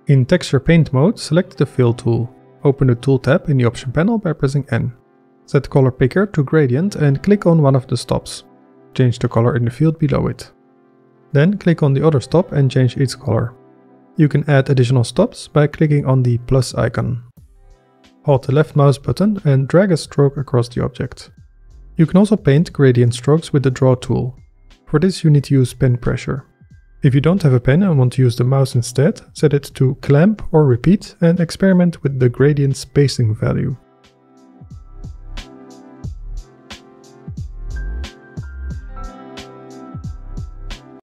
In Texture Paint mode, select the Fill tool. Open the Tool tab in the Option panel by pressing N. Set the color picker to Gradient and click on one of the stops. Change the color in the field below it. Then click on the other stop and change its color. You can add additional stops by clicking on the plus icon. Hold the left mouse button and drag a stroke across the object. You can also paint gradient strokes with the Draw tool. For this you need to use pen pressure. If you don't have a pen and want to use the mouse instead, set it to Clamp or Repeat and experiment with the gradient spacing value.